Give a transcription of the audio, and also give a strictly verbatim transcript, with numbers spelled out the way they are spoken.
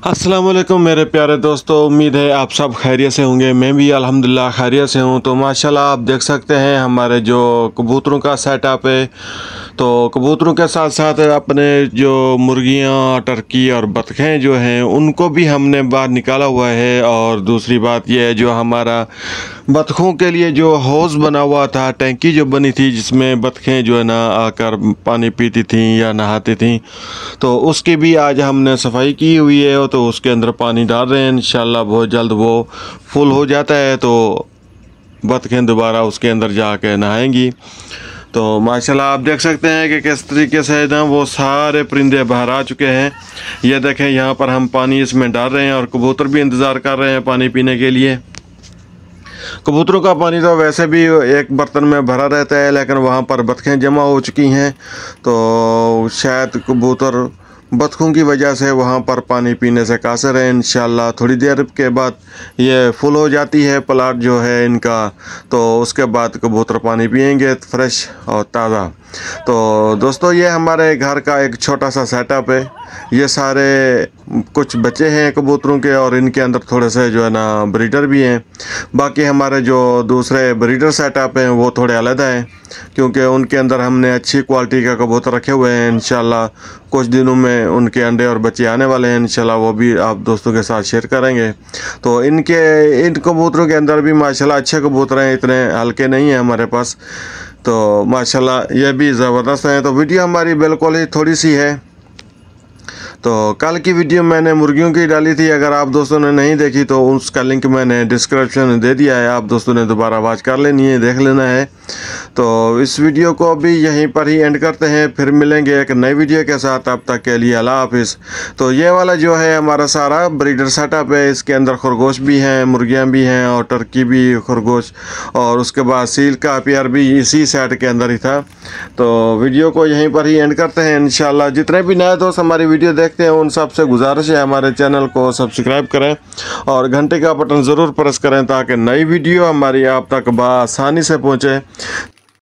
अस्सलाम वालेकुम मेरे प्यारे दोस्तों, उम्मीद है आप सब खैरियत से होंगे। मैं भी अल्हम्दुलिल्लाह खैरियत से हूँ। तो माशाल्लाह आप देख सकते हैं हमारे जो कबूतरों का सेटअप है। तो कबूतरों के साथ साथ अपने जो मुर्गियाँ, टर्की और बतखें जो हैं उनको भी हमने बाहर निकाला हुआ है। और दूसरी बात यह है जो हमारा बतखों के लिए जो हौज़ बना हुआ था, टैंकी जो बनी थी जिसमें बतखें जो है ना आकर पानी पीती थीं या नहाती थीं, तो उसकी भी आज हमने सफाई की हुई है। तो उसके अंदर पानी डाल रहे हैं, इंशाल्लाह बहुत जल्द वो फुल हो जाता है तो बतखें दोबारा उसके अंदर जाके नहाएंगी। तो माशाल्लाह आप देख सकते हैं कि किस तरीके से ना वो सारे परिंदे बाहर आ चुके हैं। ये देखें यहाँ पर हम पानी इसमें डाल रहे हैं और कबूतर भी इंतज़ार कर रहे हैं पानी पीने के लिए। कबूतरों का पानी तो वैसे भी एक बर्तन में भरा रहता है, लेकिन वहाँ पर बतखें जमा हो चुकी हैं तो शायद कबूतर बतखों की वजह से वहाँ पर पानी पीने से कासर है। इंशाल्लाह थोड़ी देर के बाद ये फुल हो जाती है प्लाट जो है इनका, तो उसके बाद कबूतर पानी पिएंगे फ्रेश और ताज़ा। तो दोस्तों ये हमारे घर का एक छोटा सा सेटअप है। ये सारे कुछ बच्चे हैं कबूतरों के और इनके अंदर थोड़े से जो है ना ब्रीडर भी हैं। बाकी हमारे जो दूसरे ब्रीडर सेटअप हैं वो थोड़े अलग हैं, क्योंकि उनके अंदर हमने अच्छी क्वालिटी का कबूतर रखे हुए हैं। इंशाल्लाह कुछ दिनों में उनके अंडे और बच्चे आने वाले हैं, इंशाल्लाह वो भी आप दोस्तों के साथ शेयर करेंगे। तो इनके इन कबूतरों के अंदर भी माशाल्लाह अच्छे कबूतर हैं, इतने हल्के नहीं हैं हमारे पास। तो माशाल्लाह ये भी ज़बरदस्त हैं। तो वीडियो हमारी बिल्कुल ही थोड़ी सी है। तो कल की वीडियो मैंने मुर्गियों की डाली थी, अगर आप दोस्तों ने नहीं देखी तो उसका लिंक मैंने डिस्क्रिप्शन में दे दिया है, आप दोस्तों ने दोबारा वॉच कर लेनी है, देख लेना है। तो इस वीडियो को भी यहीं पर ही एंड करते हैं, फिर मिलेंगे एक नई वीडियो के साथ। तब तक के लिए अल्लाह हाफिज़। तो ये वाला जो है हमारा सारा ब्रीडर सेटअप है, इसके अंदर खरगोश भी हैं, मुर्गियाँ भी हैं और टर्की भी, खरगोश और उसके बाद सील का पेयर भी इसी सेट के अंदर ही था। तो वीडियो को यहीं पर ही एंड करते हैं इंशाल्लाह। जितने भी नए दोस्त हमारी वीडियो देखते हैं उन सब से गुजारिश है हमारे चैनल को सब्सक्राइब करें और घंटे का बटन ज़रूर प्रेस करें ताकि नई वीडियो हमारी आप तक बआसानी से पहुँचे।